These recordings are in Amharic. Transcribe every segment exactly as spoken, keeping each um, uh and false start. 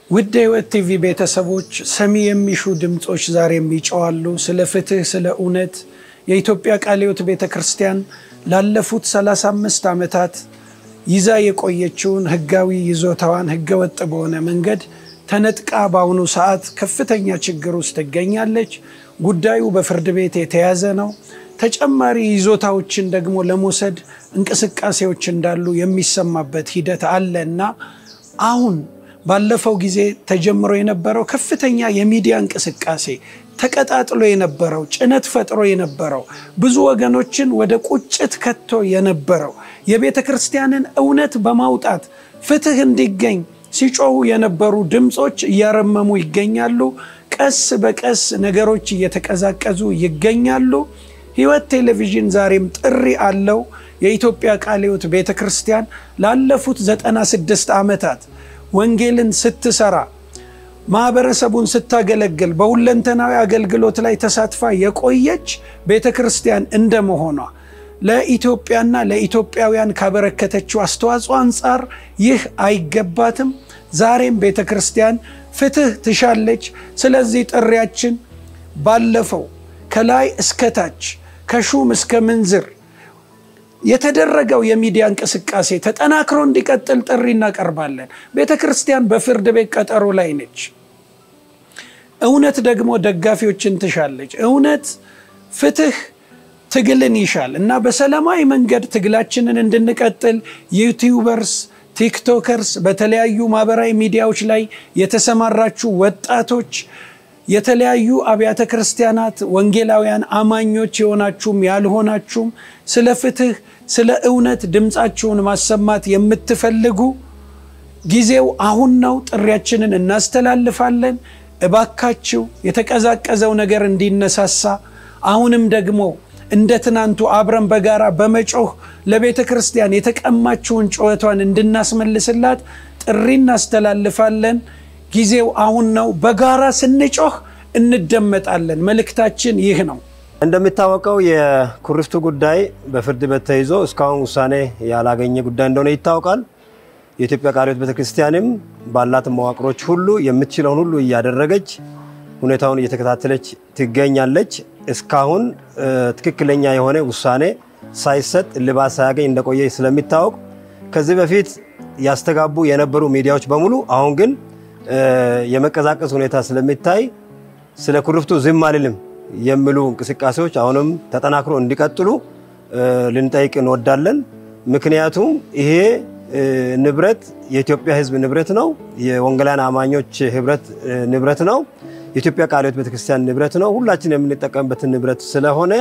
ውድ የህይወት ቲቪ ቤተሰቦች ሰሚ የሚሹ ድምጾች ዛሬም ይጮሃሉ ስለ ፍትህ ስለ እውነት የኢትዮጵያ ቃለ ሕይወት ቤተክርስቲያን ላለፉት ሰላሳ አምስት ዓመታት ይዛ የቆየችውን ህጋዊ ይዞታዋን ህገወጥ በሆነ መንገድ ተነጥቃ ባሁኑ ሰዓት ከፍተኛ ችግር ውስጥ ትገኛለች ጉዳዩ በፍርድ ቤት የተያዘ ነው ተጨማሪ ይዞታዎችን ደግሞ ለመውሰድ እንቅስቃሴዎች እንዳሉ የሚሰማበት ሂደት አለና አሁን ባለፈው ጊዜ ተጀምሮ የነበረው ከፍተኛ የሚዲያ እንቅስቃሴ ተቀጣጥሎ የነበረው ጭነት ፈጥሮ የነበረው ብዙ ወገኖችን ወደ ቁጭት ከቶ የነበረው የቤተክርስቲያንን እውነት በማውጣት ፍትህ እንዲገኝ ሲጮሁ የነበሩ ድምጾች ያረመሙ ይገኛሉ ቀስ በቀስ ነገሮች እየተቀዛቀዙ ይገኛሉ ህይወት ቴሌቪዥን ዛሬም ጥሪ አለው የኢትዮጵያ ቃለ ሕይወት ቤተክርስቲያን ላለፉት ዘጠና ስድስት ዓመታት ወንጌልን ስትሰራ ማህበረሰቡን ስታገለግል በሁለንተናዊ አገልግሎት ላይ ተሳትፋ የቆየች ቤተክርስቲያን እንደመሆኗ ለኢትዮጵያና ለኢትዮጵያውያን ካበረከተችው አስተዋጽኦ አንፃር ይህ አይገባትም ዛሬም ቤተክርስቲያን ፍትህ ትሻለች ስለዚህ ጥሪያችን ባለፈው ከላይ እስከታች ከሹም እስከ ምንዝር የተደረገው የሚዲያ እንቅስቃሴ ተጠናክሮ እንዲቀጥል ጥሪ እናቀርባለን ቤተክርስቲያን በፍርድ ቤት ቀጠሮ ላይ ነች እውነት ደግሞ ደጋፊዎችን ትሻለች እውነት ፍትህ ትግልን ይሻል እና በሰላማዊ መንገድ ትግላችንን እንድንቀጥል ዩቲዩበርስ ቲክቶከርስ በተለያዩ ማህበራዊ ሚዲያዎች ላይ የተሰማራችሁ ወጣቶች የተለያዩ አብያተ ክርስቲያናት ወንጌላውያን አማኞች የሆናችሁም ያልሆናችሁም ስለ ፍትህ ስለ እውነት ድምጻችሁን ማሰማት የምትፈልጉ ጊዜው አሁን ነው ጥሪያችንን እናስተላልፋለን እባካችሁ የተቀዛቀዘው ነገር እንዲነሳሳ አሁንም ደግሞ እንደ ትናንቱ አብረን በጋራ በመጮህ ለቤተክርስቲያን የተቀማችውን ጩኸቷን እንድናስመልስላት ጥሪ እናስተላልፋለን ጊዜው አሁን ነው በጋራ ስንጮህ እንደመጣለን መልእክታችን ይህ ነው እንደምታወቀው የኩርፍቱ ጉዳይ በፍርድ ቤት ተይዞ እስካሁን ውሳኔ ያላገኘ ጉዳይ እንደሆነ ይታወቃል የኢትዮጵያ ቃለ ሕይወት ቤተክርስቲያንም ባላት መዋቅሮች ሁሉ የምትችለውን ሁሉ እያደረገች ሁኔታውን እየተከታተለች ትገኛለች እስካሁን ትክክለኛ የሆነ ውሳኔ ሳይሰጥ ልባስ ሳያገኝ እንደቆየ ስለሚታወቅ ከዚህ በፊት ያስተጋቡ የነበሩ ሚዲያዎች በሙሉ አሁን ግን የመቀዛቀዝ ሁኔታ ስለሚታይ ስለ ኩርፍቱ ዝም አልልም የሚሉ እንቅስቃሴዎች አሁንም ተጠናክሮ እንዲቀጥሉ ልንጠይቅ እንወዳለን ምክንያቱም ይሄ ንብረት የኢትዮጵያ ሕዝብ ንብረት ነው የወንጌላውያን አማኞች ህብረት ንብረት ነው የኢትዮጵያ ቃለ ሕይወት ቤተክርስቲያን ንብረት ነው ሁላችን የምንጠቀምበት ንብረት ስለሆነ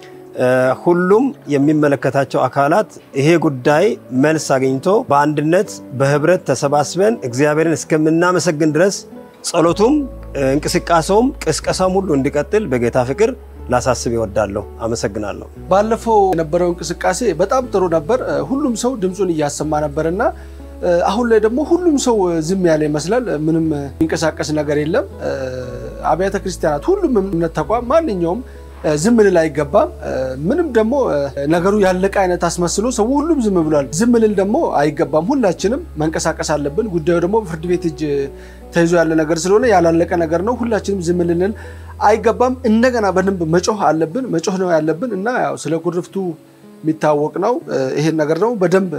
ሁሉም የሚመለከታቸው አካላት ይሄ ጉዳይ መልስ አግኝቶ በአንድነት በህብረት ተሰባስበን እግዚአብሔርን እስከምናመሰግን ድረስ ጸሎቱም እንቅስቃሴውም ቅስቀሳም ሁሉ እንዲቀጥል በጌታ ፍቅር ላሳስብ ይወዳለሁ አመሰግናለሁ ባለፈው የነበረው እንቅስቃሴ በጣም ጥሩ ነበር ሁሉም ሰው ድምጹን እያሰማ ነበርና አሁን ላይ ደግሞ ሁሉም ሰው ዝም ያለ ይመስላል ምንም እንቅስቃሴ ነገር የለም አብያተ ክርስቲያናት ሁሉም እምነት ተቋም ማንኛውም ዝም ልል አይገባም ምንም ደግሞ ነገሩ ያለቀ አይነት አስመስሎ ሰው ሁሉም ዝም ብሏል ዝም ልል ደግሞ አይገባም ሁላችንም መንቀሳቀስ አለብን ጉዳዩ ደግሞ ፍርድ ቤት እጅ ተይዞ ያለ ነገር ስለሆነ ያላለቀ ነገር ነው ሁላችንም ዝም ልንል አይገባም እንደገና በደንብ መጮህ አለብን መጮህ ነው ያለብን እና ያው ስለ ኩርፍቱ የሚታወቅ ነው ይሄን ነገር ደግሞ በደንብ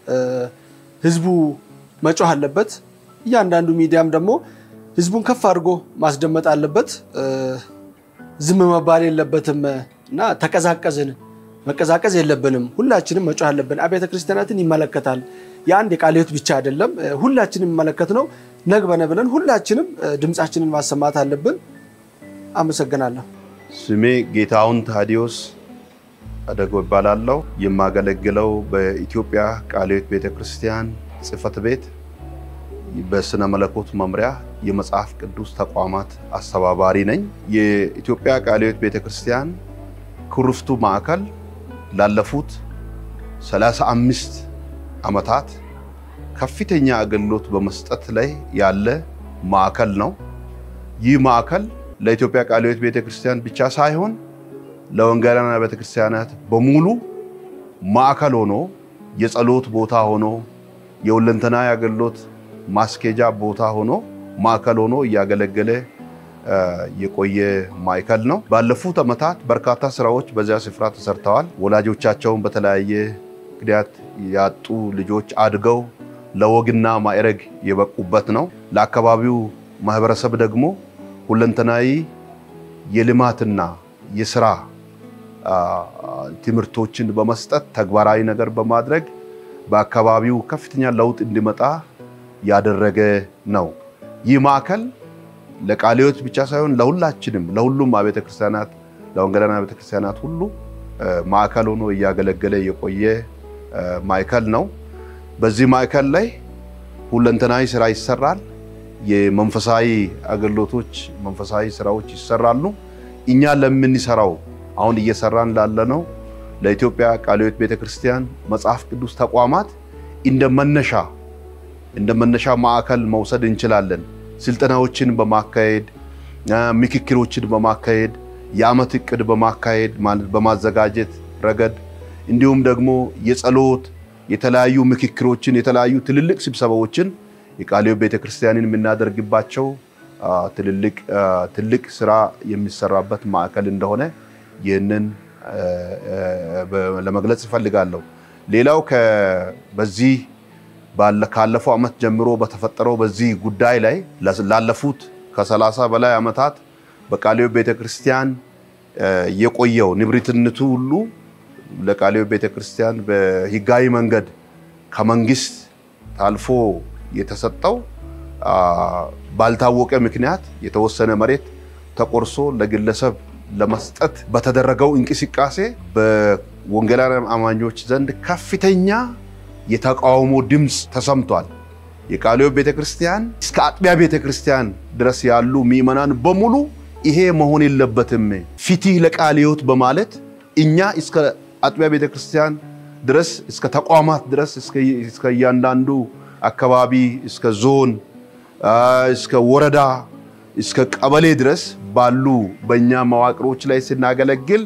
ህዝቡ መጮህ አለበት እያንዳንዱ ሚዲያም ደግሞ ህዝቡን ከፍ አድርጎ ማስደመጥ አለበት ዝም መባል የለበትም እና ተቀዛቀዝን መቀዛቀዝ የለብንም ሁላችንም መጮህ አለብን አብያተ ክርስቲያናትን ይመለከታል ያንድ የቃለ ሕይወት ብቻ አይደለም ሁላችንም መለከት ነው ነግበነ ብለን ሁላችንም ድምጻችንን ማሰማት አለብን አመሰግናለሁ ስሜ ጌታውን ታዲዮስ አደጎ ይባላልው የማገለግለው በኢትዮጵያ ቃለ ሕይወት ቤተክርስቲያን ጽፈት ቤት በስነ መለኮት መምሪያ የመጽሐፍ ቅዱስ ተቋማት አስተባባሪ ነኝ የኢትዮጵያ ቃለ ሕይወት ቤተክርስቲያን ኩርፍቱ ማዕከል ላለፉት ሰላሳ አምስት ዓመታት ከፍተኛ አገልግሎት በመስጠት ላይ ያለ ማዕከል ነው ይህ ማዕከል ለኢትዮጵያ ቃለ ሕይወት ቤተክርስቲያን ብቻ ሳይሆን ለወንጌላውያን ቤተክርስቲያናት በሙሉ ማዕከል ሆኖ የጸሎት ቦታ ሆኖ የሁለንተናዊ አገልግሎት ማስኬጃ ቦታ ሆኖ ማዕከል ሆኖ እያገለገለ የቆየ ማዕከል ነው። ባለፉት ዓመታት በርካታ ስራዎች በዚያ ስፍራ ተሰርተዋል። ወላጆቻቸውን በተለያየ ምክንያት ያጡ ልጆች አድገው ለወግና ማዕረግ የበቁበት ነው። ለአካባቢው ማህበረሰብ ደግሞ ሁለንተናዊ የልማትና የሥራ ትምህርቶችን በመስጠት ተግባራዊ ነገር በማድረግ በአካባቢው ከፍተኛ ለውጥ እንዲመጣ ያደረገ ነው። ይህ ማዕከል ለቃለ ሕይወት ብቻ ሳይሆን ለሁላችንም ለሁሉም አብያተ ክርስቲያናት ለወንጌላውያን አብያተ ክርስቲያናት ሁሉ ማዕከል ሆኖ እያገለገለ የቆየ ማዕከል ነው። በዚህ ማዕከል ላይ ሁለንተናዊ ስራ ይሰራል። የመንፈሳዊ አገልግሎቶች መንፈሳዊ ስራዎች ይሰራሉ። እኛ ለምንሰራው አሁን እየሰራን ላለነው ለኢትዮጵያ ቃለ ሕይወት ቤተክርስቲያን መጽሐፍ ቅዱስ ተቋማት እንደመነሻ እንደመነሻ ማዕከል መውሰድ እንችላለን። ስልጠናዎችን በማካሄድ ምክክሮችን በማካሄድ የዓመት ዕቅድ በማካሄድ በማዘጋጀት ረገድ እንዲሁም ደግሞ የጸሎት የተለያዩ ምክክሮችን የተለያዩ ትልልቅ ስብሰባዎችን የቃለ ሕይወት ቤተክርስቲያንን የምናደርግባቸው ትልልቅ ትልቅ ስራ የሚሰራበት ማዕከል እንደሆነ ይህንን ለመግለጽ እፈልጋለሁ። ሌላው ከበዚህ ባለካለፈው ዓመት ጀምሮ በተፈጠረው በዚህ ጉዳይ ላይ ላለፉት ከሰላሳ በላይ ዓመታት በቃለ ሕይወት ቤተክርስቲያን የቆየው ንብረትነቱ ሁሉ ለቃለ ሕይወት ቤተክርስቲያን በህጋዊ መንገድ ከመንግስት ታልፎ የተሰጠው ባልታወቀ ምክንያት የተወሰነ መሬት ተቆርሶ ለግለሰብ ለመስጠት በተደረገው እንቅስቃሴ በወንጌላውያን አማኞች ዘንድ ከፍተኛ የተቃውሞ ድምጽ ተሰምቷል። የቃለ ሕይወት ቤተክርስቲያን እስከ አጥቢያ ቤተክርስቲያን ድረስ ያሉ ምእመናን በሙሉ ይሄ መሆን የለበትም ፍትህ ለቃለ ሕይወት በማለት እኛ እስከ አጥቢያ ቤተክርስቲያን ድረስ እስከ ተቋማት ድረስ እስከ እስከ ያንዳንዱ አካባቢ እስከ ዞን እስከ ወረዳ እስከ ቀበሌ ድረስ ባሉ በእኛ መዋቅሮች ላይ ስናገለግል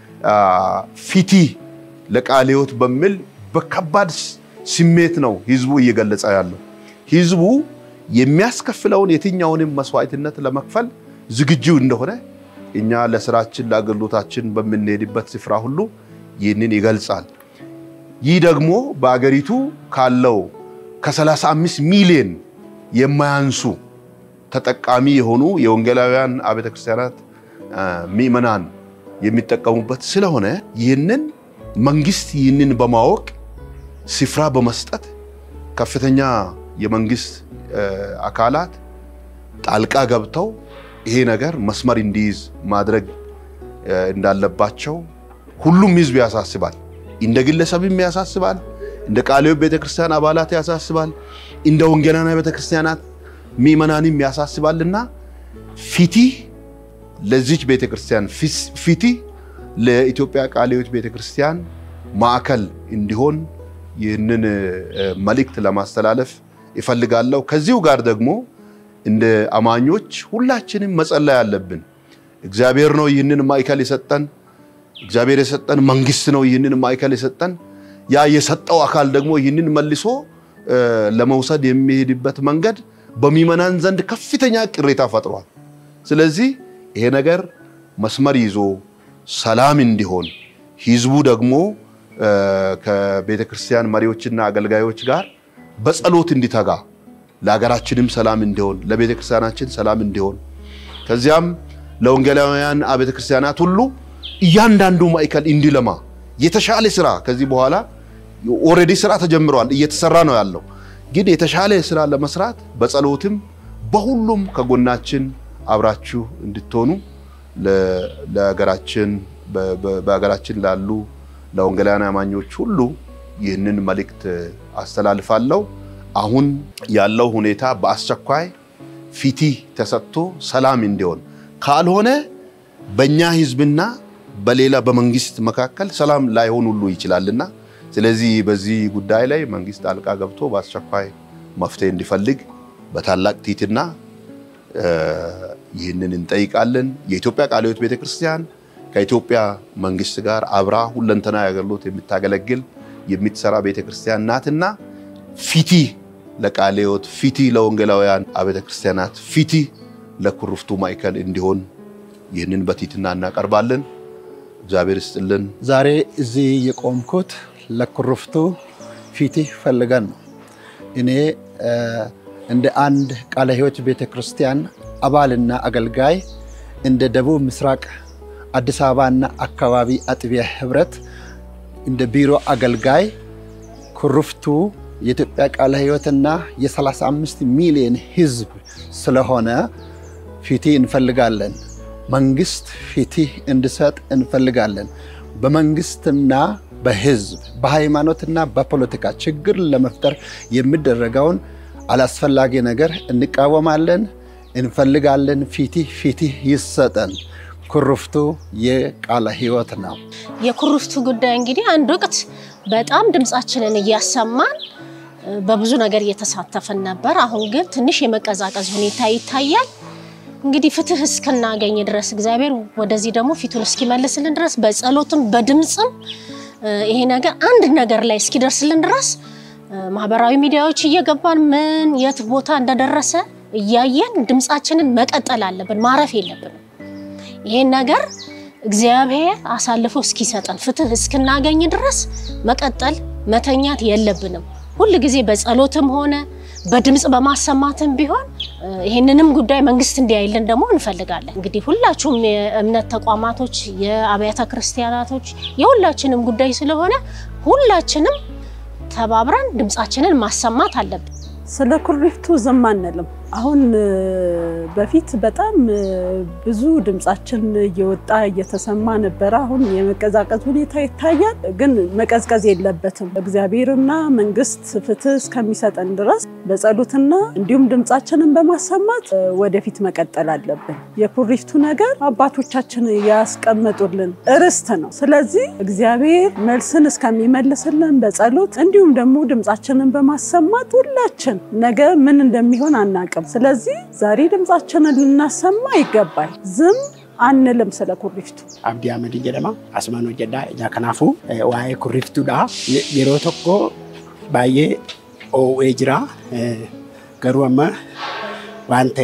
ፍትህ ለቃለ ሕይወት በሚል በከባድ ስሜት ነው ህዝቡ እየገለጸ ያለው። ህዝቡ የሚያስከፍለውን የትኛውንም መስዋዕትነት ለመክፈል ዝግጁ እንደሆነ እኛ ለስራችን ለአገልግሎታችን በመንሄድበት ስፍራ ሁሉ ይህንን ይገልጻል። ይህ ደግሞ በአገሪቱ ካለው ከ35 ሚሊዮን የማያንሱ ተጠቃሚ የሆኑ የወንጌላውያን አብያተ ክርስቲያናት ምእመናን የሚጠቀሙበት ስለሆነ ይህንን መንግስት ይህንን በማወቅ ስፍራ በመስጠት ከፍተኛ የመንግስት አካላት ጣልቃ ገብተው ይሄ ነገር መስመር እንዲይዝ ማድረግ እንዳለባቸው ሁሉም ህዝብ ያሳስባል። እንደ ግለሰብም ያሳስባል፣ እንደ ቃለ ሕይወት ቤተክርስቲያን አባላት ያሳስባል፣ እንደ ወንጌላውያን ቤተክርስቲያናት ምእመናንም ያሳስባልና ፍትህ ለዚች ቤተክርስቲያን ፍትህ ለኢትዮጵያ ቃለ ሕይወት ቤተክርስቲያን ማዕከል እንዲሆን ይህንን መልእክት ለማስተላለፍ ይፈልጋለሁ። ከዚሁ ጋር ደግሞ እንደ አማኞች ሁላችንም መጸለይ አለብን። እግዚአብሔር ነው ይህንን ማዕከል የሰጠን፣ እግዚአብሔር የሰጠን መንግስት ነው ይህንን ማዕከል የሰጠን። ያ የሰጠው አካል ደግሞ ይህንን መልሶ ለመውሰድ የሚሄድበት መንገድ በሚመናን ዘንድ ከፍተኛ ቅሬታ ፈጥሯል። ስለዚህ ይሄ ነገር መስመር ይዞ ሰላም እንዲሆን ህዝቡ ደግሞ ከቤተክርስቲያን መሪዎችና አገልጋዮች ጋር በጸሎት እንዲተጋ ለሀገራችንም ሰላም እንዲሆን ለቤተክርስቲያናችን ሰላም እንዲሆን ከዚያም ለወንጌላውያን አብያተ ክርስቲያናት ሁሉ እያንዳንዱ ማዕከል እንዲለማ የተሻለ ስራ ከዚህ በኋላ ኦሬዲ ስራ ተጀምሯል እየተሰራ ነው ያለው። ግን የተሻለ ስራ ለመስራት በጸሎትም በሁሉም ከጎናችን አብራችሁ እንድትሆኑ ለሀገራችን በሀገራችን ላሉ ለወንጌላውያን አማኞች ሁሉ ይህንን መልእክት አስተላልፋለሁ። አሁን ያለው ሁኔታ በአስቸኳይ ፍትህ ተሰጥቶ ሰላም እንዲሆን ካልሆነ በእኛ ህዝብና በሌላ በመንግስት መካከል ሰላም ላይሆን ሁሉ ይችላልና ስለዚህ በዚህ ጉዳይ ላይ መንግስት አልቃ ገብቶ በአስቸኳይ መፍትሄ እንዲፈልግ በታላቅ ትህትና ይህንን እንጠይቃለን። የኢትዮጵያ ቃለ ሕይወት ቤተክርስቲያን ከኢትዮጵያ መንግስት ጋር አብራ ሁለንተናዊ አገልግሎት የምታገለግል የምትሰራ ቤተክርስቲያን ናትና ፍትህ ለቃሌዎት ፊቲ ለወንጌላውያን አብያተ ክርስቲያናት ፊቲ ለኩርፍቱ ማዕከል እንዲሆን ይህንን በትህትና እናቀርባለን። እግዚአብሔር ይስጥልን። ዛሬ እዚህ የቆምኩት ለኩርፍቱ ፊቲ ፈልገን ነው። እኔ እንደ አንድ ቃለ ሕይወት ቤተክርስቲያን አባልና አገልጋይ እንደ ደቡብ ምስራቅ አዲስ አበባና አካባቢ አጥቢያ ህብረት እንደ ቢሮ አገልጋይ ኩርፍቱ የኢትዮጵያ ቃለ ሕይወትና የ35 ሚሊዮን ህዝብ ስለሆነ ፊቲ እንፈልጋለን። መንግስት ፊቲ እንድሰጥ እንፈልጋለን። በመንግስትና በህዝብ በሃይማኖትና በፖለቲካ ችግር ለመፍጠር የሚደረገውን አላስፈላጊ ነገር እንቃወማለን፣ እንፈልጋለን። ፊቲ ፊቲ ይሰጠን። ኩርፍቱ የቃለ ሕይወት ነው። የኩርፍቱ ጉዳይ እንግዲህ አንድ ወቅት በጣም ድምጻችንን እያሰማን በብዙ ነገር እየተሳተፈን ነበር። አሁን ግን ትንሽ የመቀዛቀዝ ሁኔታ ይታያል። እንግዲህ ፍትህ እስከናገኝ ድረስ እግዚአብሔር ወደዚህ ደግሞ ፊቱን እስኪመልስልን ድረስ በጸሎትም በድምጽም ይሄ ነገር አንድ ነገር ላይ እስኪደርስልን ድረስ ማህበራዊ ሚዲያዎች እየገባን ምን የት ቦታ እንደደረሰ እያየን ድምጻችንን መቀጠል አለብን፣ ማረፍ የለብንም። ይሄ ነገር እግዚአብሔር አሳልፎ እስኪሰጠን ፍትህ እስከናገኝ ድረስ መቀጠል መተኛት የለብንም። ሁሉ ጊዜ በጸሎትም ሆነ በድምጽ በማሰማትም ቢሆን ይሄንንም ጉዳይ መንግስት እንዲያይልን ደግሞ እንፈልጋለን። እንግዲህ ሁላችሁም የእምነት ተቋማቶች የአብያተ ክርስቲያናቶች የሁላችንም ጉዳይ ስለሆነ ሁላችንም ተባብረን ድምጻችንን ማሰማት አለብን። ስለ ኩርፍቱ ዝም አንልም። አሁን በፊት በጣም ብዙ ድምጻችን እየወጣ እየተሰማ ነበር። አሁን የመቀዛቀዝ ሁኔታ ይታያል፣ ግን መቀዝቀዝ የለበትም። እግዚአብሔርና መንግስት ፍትህ እስከሚሰጠን ድረስ በጸሎትና እንዲሁም ድምጻችንን በማሰማት ወደፊት መቀጠል አለብን። የኩርፍቱ ነገር አባቶቻችን ያስቀመጡልን ርስት ነው። ስለዚህ እግዚአብሔር መልስን እስከሚመልስልን በጸሎት እንዲሁም ደግሞ ድምጻችንን በማሰማት ሁላችን ነገ ምን እንደሚሆን አናውቅም። ስለዚህ ዛሬ ድምጻችንን ልናሰማ ይገባል። ዝም አንልም። ስለ ኩርፍቱ አብዲ አህመድ ጀደማ አስማኖ ጀዳ ያ ከናፉ ዋይ ኩርፍቱዳ የሮ ተኮ ባዬ ኦ ኤጅራ ገሩማ ዋንተ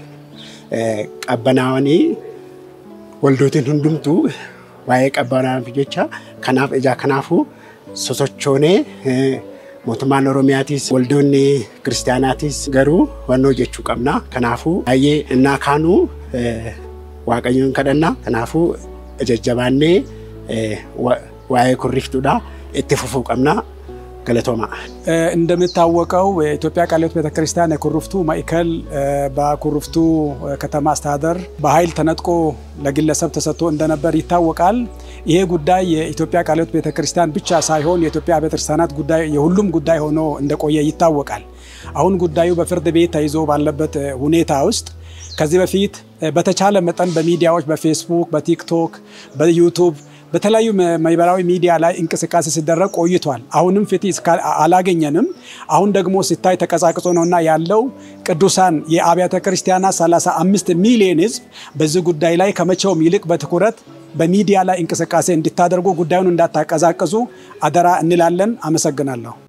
ቀበናውኒ ወልዶትን ሁንዱምቱ ዋይ ቀበናን ፍጆቻ ከናፍ እጃ ከናፉ ሶሶቾኔ ሞተማን ኦሮሚያቲስ ወልዶኒ ክርስቲያናቲስ ገሩ ወኖ ጀቹ ቀምና ከናፉ አዬ እና ካኑ ዋቀኙን ከደና ከናፉ እጀጀባኔ ዋይ ኩርፍቱዳ እትፉፉ ቀምና ገለቶማ እንደምታወቀው የኢትዮጵያ ቃለ ሕይወት ቤተክርስቲያን የኩርፍቱ ማዕከል በኩርፍቱ ከተማ አስተዳደር በኃይል ተነጥቆ ለግለሰብ ተሰጥቶ እንደነበር ይታወቃል። ይሄ ጉዳይ የኢትዮጵያ ቃለ ሕይወት ቤተክርስቲያን ብቻ ሳይሆን የኢትዮጵያ ቤተክርስቲያናት ጉዳይ የሁሉም ጉዳይ ሆኖ እንደቆየ ይታወቃል። አሁን ጉዳዩ በፍርድ ቤት ተይዞ ባለበት ሁኔታ ውስጥ ከዚህ በፊት በተቻለ መጠን በሚዲያዎች በፌስቡክ፣ በቲክቶክ፣ በዩቲዩብ በተለያዩ ማህበራዊ ሚዲያ ላይ እንቅስቃሴ ሲደረግ ቆይቷል። አሁንም ፍትህ አላገኘንም። አሁን ደግሞ ሲታይ ተቀዛቅዞ ነውና ያለው ቅዱሳን የአብያተ ክርስቲያናት ሰላሳ አምስት ሚሊዮን ህዝብ በዚህ ጉዳይ ላይ ከመቼውም ይልቅ በትኩረት በሚዲያ ላይ እንቅስቃሴ እንድታደርጉ ጉዳዩን እንዳታቀዛቅዙ አደራ እንላለን። አመሰግናለሁ።